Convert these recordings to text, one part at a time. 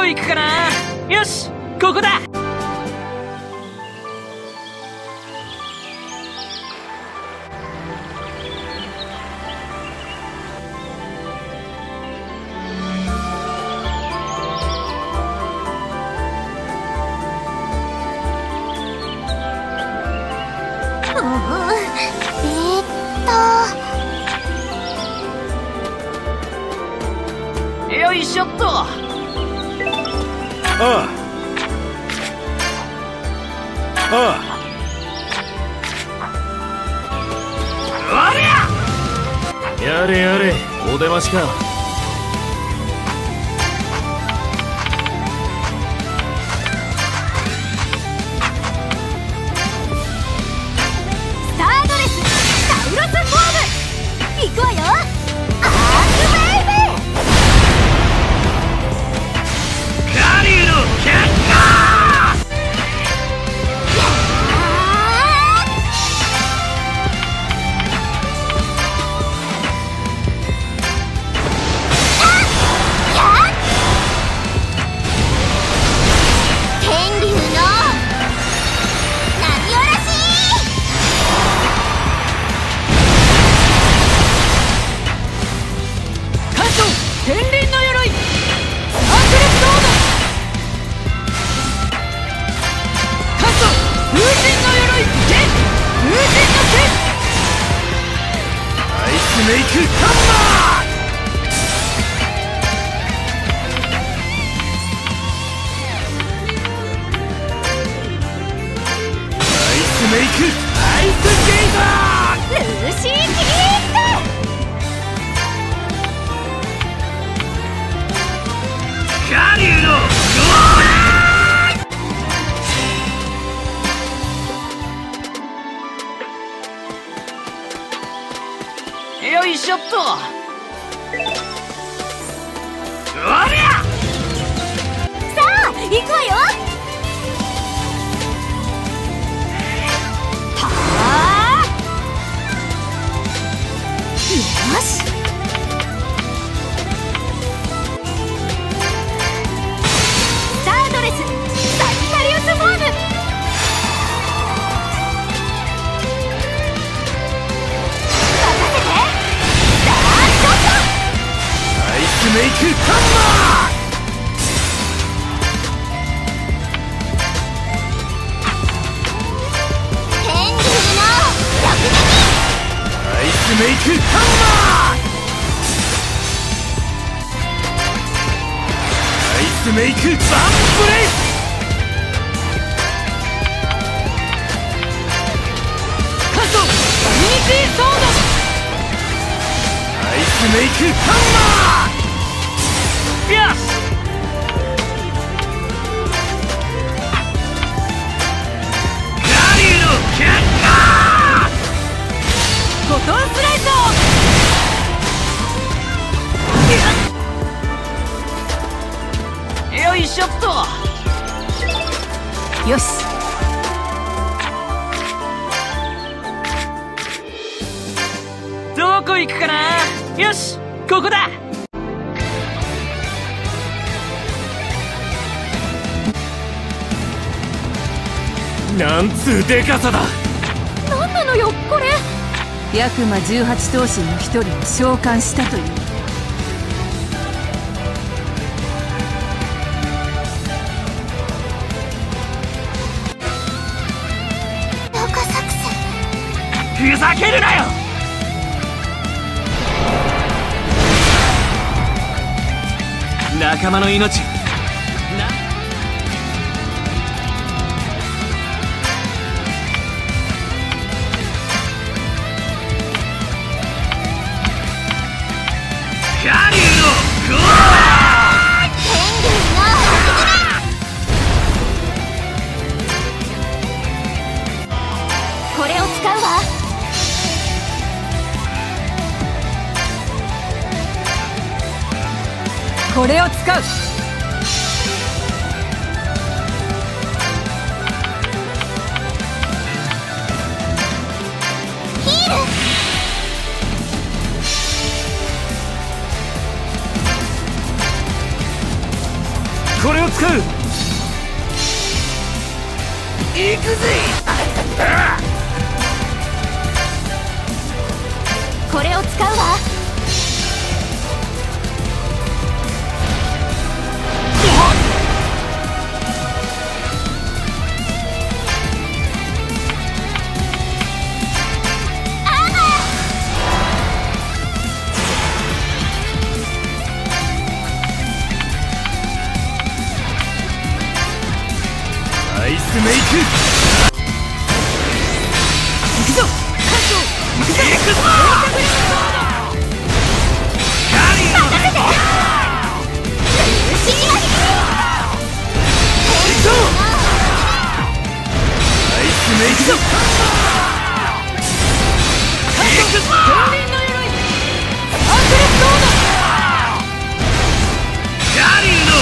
行くかな。よし、ここだ。よいしょっと。 ああああ。やれやれ、お出ましか。 スタードレスタウロスフォーム、いくわよ。アークベイビー。 カリュウのキャッカ天竜の波嵐。 関東天輪の鎧、サークルソード。関東風神の鎧、剣風神の剣。アイスメイクハンマー。メイクアイスゲイザー。 ルーシー・キーカリュウのゴー。よいしょっと。おりゃ。 さあ行くわよ。よし。スタードレスサジタリウスフォーム。任せて。ダークショット。 アイスメイクハンマー。 天竜の逆撃。 アイスメイクハンマー。アイスメイクバンブレイス。カットコミュニティソード。アイスメイクハンマー。よし。カリュウのキャッカー。フォトンスライド。よいしょっと。 よし。 どこ行くかな。よし、ここだ。なんつうでかさだ。 何なのよこれ。ヤクマ18頭身の一人を召喚したという。バカ作戦。 ふざけるなよ。仲間の命な。カリュウのゴー。 天竜のこれを使うわ。 これを使う。 ヒール。 これを使う。 行くぜ。 これを使うわ。 アイスメイク。 行くぞ艦長。行くぞ。ガリー。 任せて。行くぞ。 アイスメイク。 行くぞ。 天輪の鎧。アンクレスソード。 ガリーの。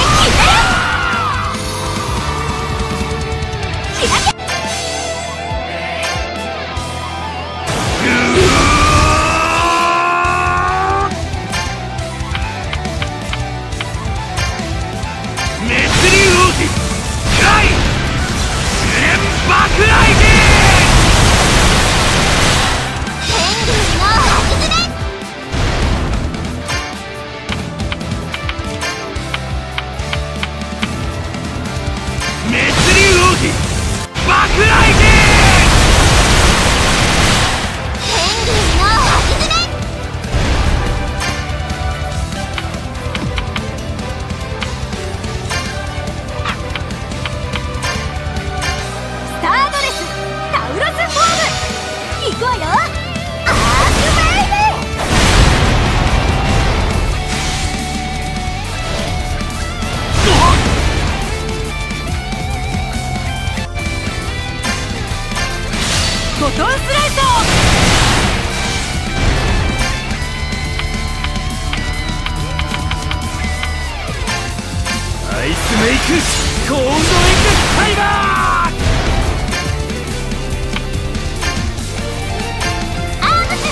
フォトンスライサアイスメイクコールドエッグファイバー。 アームス。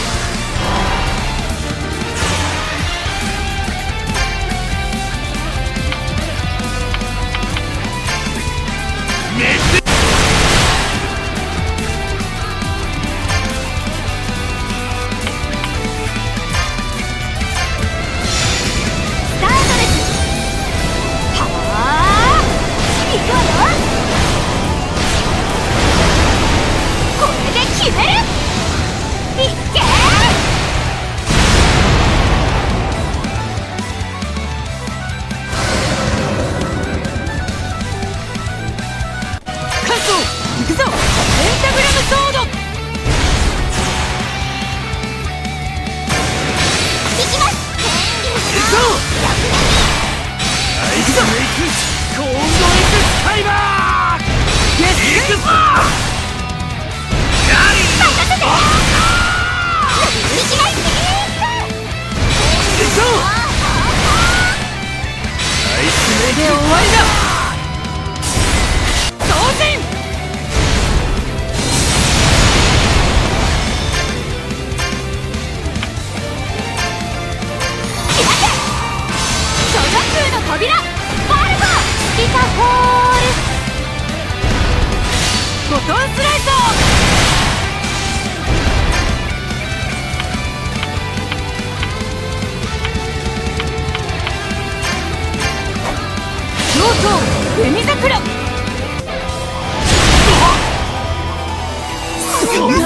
行くぞ。ペンタグラムソード。 行きます。 行くぞ。 アイスメイクコールドエッグファイバー。 行くぞ。 任せて。行きます。 行くぞ。 アイスメイクで終わりだ。当然。 扉ファルコピカホール。 フォトンスライサー。京都紅桜。すごいな。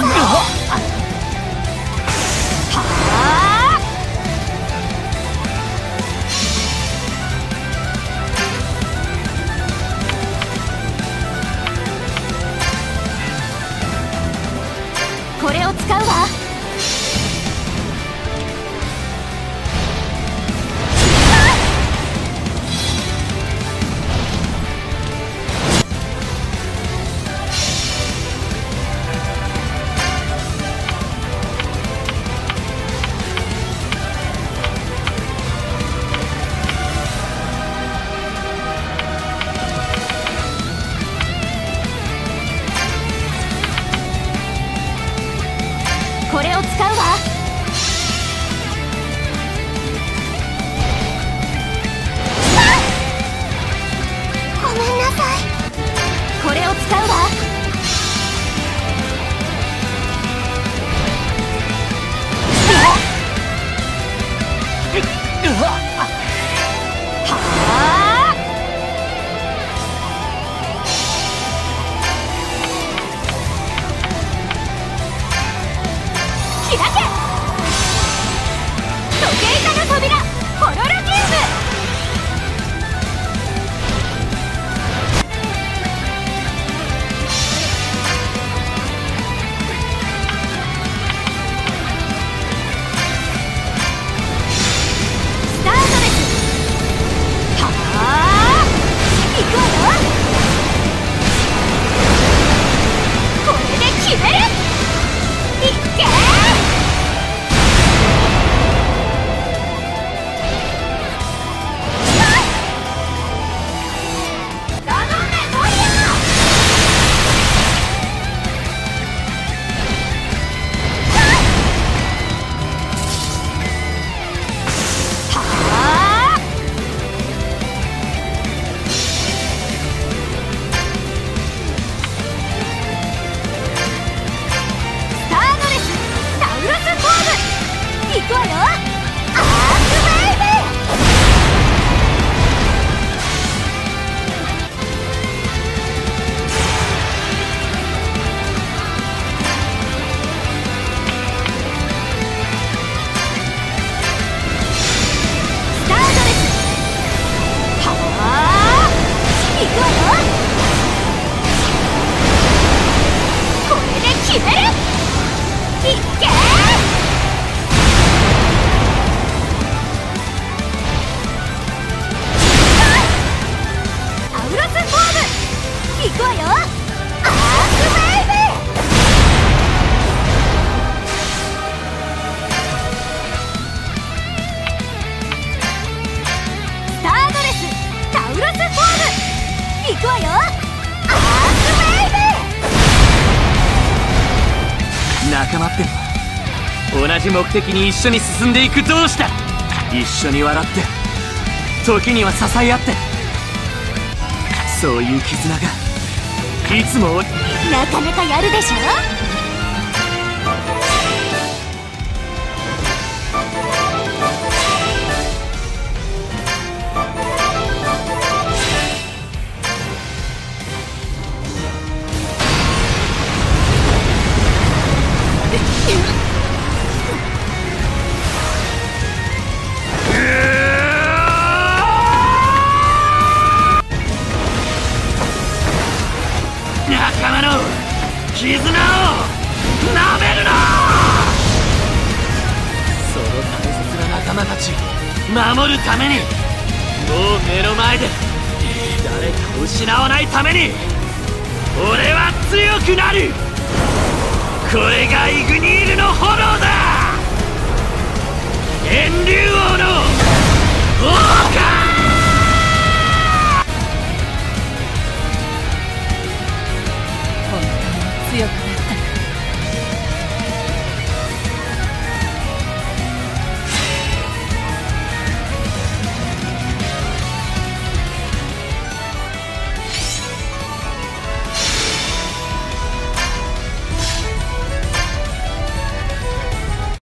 仲間ってのは同じ目的に一緒に進んでいく同士だ。一緒に笑って時には支え合って、そういう絆がいつも。 なかなかやるでしょ。 仲間の絆をなめるな。その大切な仲間たちを守るために、もう目の前で誰かを失わないために俺は強くなる。これがイグニールの炎だ。